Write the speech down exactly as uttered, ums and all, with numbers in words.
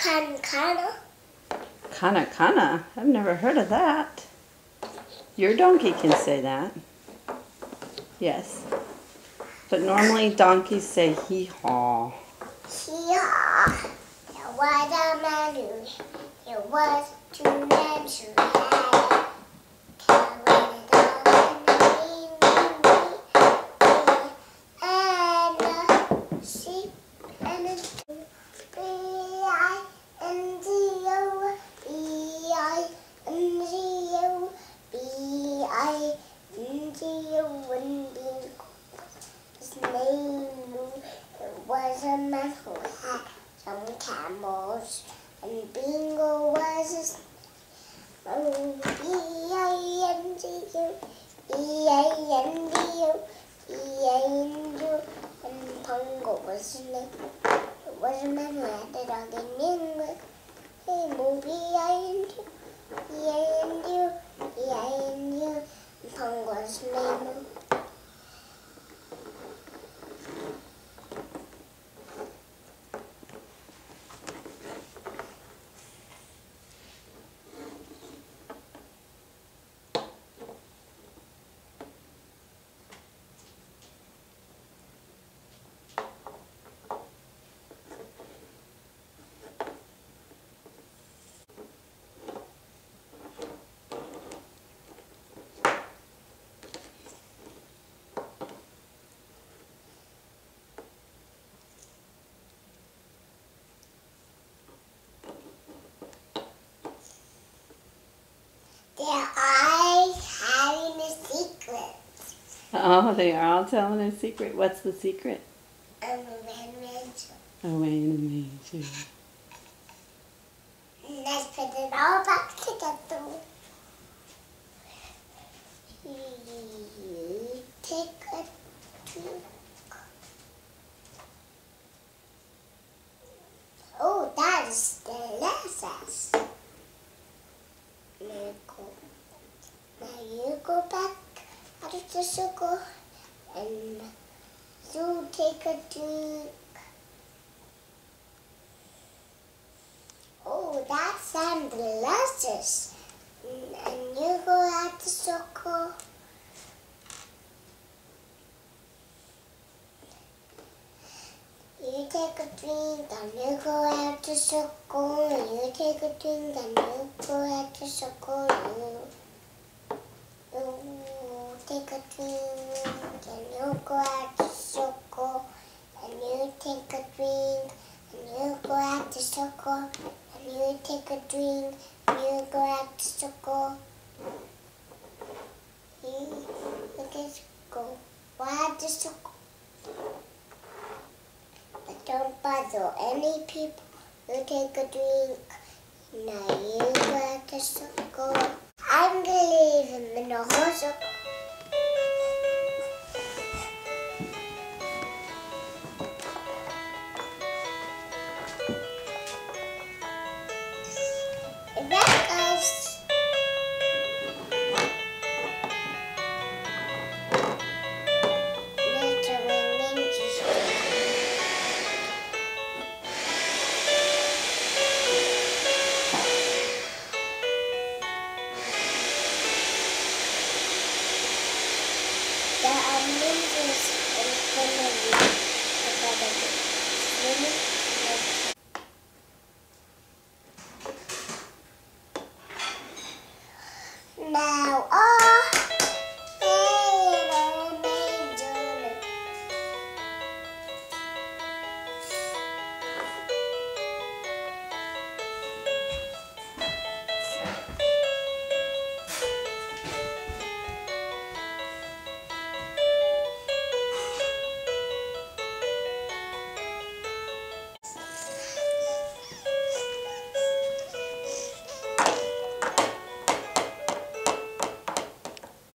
Kana kana. Kana kana? I've never heard of that. Your donkey can say that. Yes. But normally donkeys say hee-haw. Hee-haw. There was a man who, there was two men who had carried a dog and a sheep and a B I N G O, B I N G O, B I N G O, and bingo. His name was a man who had some camels, and Bingo was his name. B I N G O, B I N G O, B I N G O, and Pongo was his name. It was a man who had a dog named Bingo. Hey, Moo, B I N G O, B I N G O, B I N G O, and Pongo was his name. They're all having a secret. Oh, they are all telling a secret. What's the secret? I'm a manger. Away in a manger. Let's put it all back together. You take a drink. Oh, that is delicious. Now you go back out of the circle and you take a drink. Oh, that sounds delicious. And you go out the circle. You take a drink and you go out the circle. You take a drink and you go out the circle. You, you take a drink and you go out the circle. And you take a drink and you go out the circle. And you take a drink and you go out the circle. You, you just go out the circle. But don't bother any people. You take a drink. Now you go out the circle. I'm gonna leave him in the whole circle. And that goes. There are ninjas in front of you. Swimming.